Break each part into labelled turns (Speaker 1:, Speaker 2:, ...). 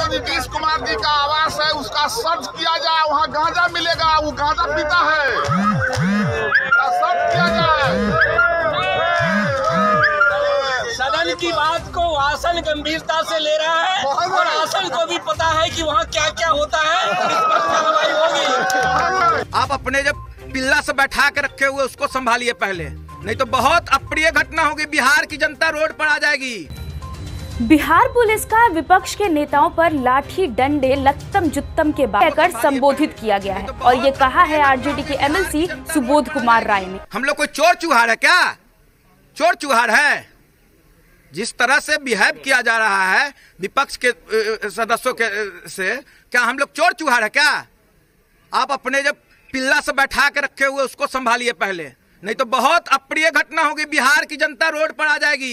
Speaker 1: नीतीश कुमार जी का आवास है, उसका सर्च किया जाए, वहाँ गांजा मिलेगा, वो गांजा पीता है, सर्च किया जाए।
Speaker 2: सदन की बात को आसन गंभीरता से ले रहा है और आसन को भी पता है कि वहाँ क्या क्या होता है और इस पर कार्रवाई होगी।
Speaker 3: आप अपने जब पिल्ला से बैठा के रखे हुए उसको संभालिए पहले, नहीं तो बहुत अप्रिय घटना होगी, बिहार की जनता रोड पर आ जाएगी।
Speaker 4: बिहार पुलिस का विपक्ष के नेताओं पर लाठी डंडे लत्तम जुत्तम के बाद कहकर संबोधित किया गया है और ये कहा है आरजेडी के एमएलसी सुबोध कुमार राय ने।
Speaker 3: हम लोग कोई चोर चुहार है क्या? चोर चुहार है? जिस तरह से बिहेव किया जा रहा है विपक्ष के सदस्यों के से, क्या हम लोग चोर चुहार है क्या? आप अपने जब पिल्ला से बैठा के रखे हुए उसको संभालिए पहले, नहीं तो बहुत अप्रिय घटना होगी, बिहार की जनता रोड पर आ जाएगी।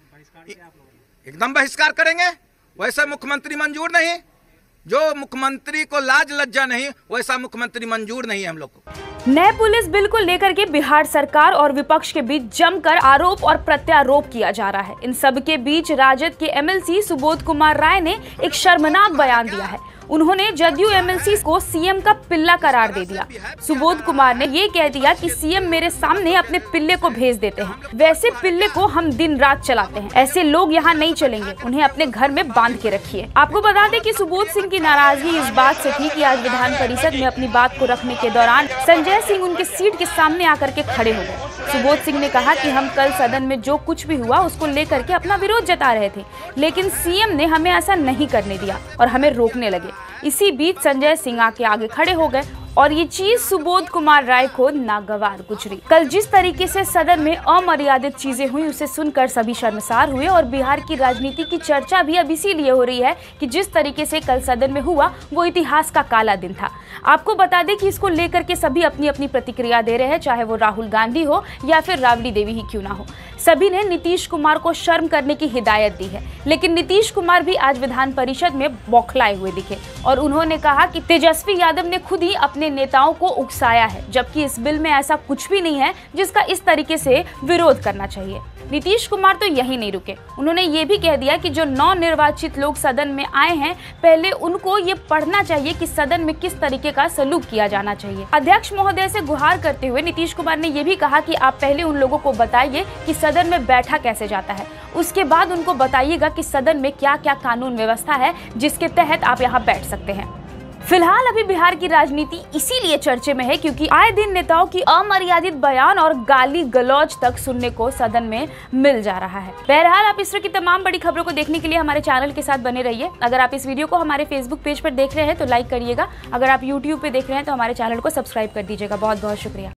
Speaker 3: एकदम बहिष्कार करेंगे। वैसा मुख्यमंत्री मंजूर नहीं, जो मुख्यमंत्री को लाज लज्जा नहीं, वैसा मुख्यमंत्री मंजूर नहीं है हम लोग को।
Speaker 4: नए पुलिस बिल को लेकर के बिहार सरकार और विपक्ष के बीच जमकर आरोप और प्रत्यारोप किया जा रहा है। इन सब के बीच राजद के एमएलसी सुबोध कुमार राय ने एक शर्मनाक बयान दिया है। उन्होंने जदयू एमएलसी को सीएम का पिल्ला करार दे दिया। सुबोध कुमार ने ये कह दिया कि सीएम मेरे सामने अपने पिल्ले को भेज देते हैं, वैसे पिल्ले को हम दिन रात चलाते हैं, ऐसे लोग यहाँ नहीं चलेंगे, उन्हें अपने घर में बांध के रखिए। आपको बता दें कि सुबोध सिंह की नाराजगी इस बात से थी कि आज विधान परिषद में अपनी बात को रखने के दौरान संजय सिंह उनके सीट के सामने आकर के खड़े हो गए। सुबोध सिंह ने कहा कि हम कल सदन में जो कुछ भी हुआ उसको लेकर के अपना विरोध जता रहे थे, लेकिन सीएम ने हमें ऐसा नहीं करने दिया और हमें रोकने लगे। इसी बीच संजय सिंह आके आगे खड़े हो गए और ये चीज सुबोध कुमार राय को नागवार गुजरी। कल जिस तरीके से सदन में अमर्यादित चीजें हुई उसे सुनकर सभी शर्मसार हुए और बिहार की राजनीति की चर्चा भी अब इसीलिए हो रही है कि जिस तरीके से कल सदन में हुआ वो इतिहास का काला दिन था। आपको बता दें कि इसको लेकर के सभी अपनी अपनी प्रतिक्रिया दे रहे हैं, चाहे वो राहुल गांधी हो या फिर राबड़ी देवी ही क्यों ना हो। सभी ने नीतीश कुमार को शर्म करने की हिदायत दी है, लेकिन नीतीश कुमार भी आज विधान परिषद में बौखलाए हुए दिखे और उन्होंने कहा कि तेजस्वी यादव ने खुद ही अपने नेताओं को उकसाया है, जबकि इस बिल में ऐसा कुछ भी नहीं है जिसका इस तरीके से विरोध करना चाहिए। नीतीश कुमार तो यही नहीं रुके, उन्होंने ये भी कह दिया कि जो नवनिर्वाचित लोग सदन में आए हैं पहले उनको ये पढ़ना चाहिए कि सदन में किस तरीके का सलूक किया जाना चाहिए। अध्यक्ष महोदय से गुहार करते हुए नीतीश कुमार ने ये भी कहा कि आप पहले उन लोगों को बताइए कि सदन में बैठा कैसे जाता है, उसके बाद उनको बताइएगा कि सदन में क्या क्या कानून व्यवस्था है जिसके तहत आप यहाँ बैठ सकते हैं। फिलहाल अभी बिहार की राजनीति इसीलिए चर्चे में है क्योंकि आए दिन नेताओं की अमर्यादित बयान और गाली गलौज तक सुनने को सदन में मिल जा रहा है। बहरहाल आप इस तरह की तमाम बड़ी खबरों को देखने के लिए हमारे चैनल के साथ बने रहिए। अगर आप इस वीडियो को हमारे फेसबुक पेज पर देख रहे हैं तो लाइक करिएगा, अगर आप यूट्यूब पे देख रहे हैं तो हमारे चैनल को सब्सक्राइब कर दीजिएगा। बहुत बहुत शुक्रिया।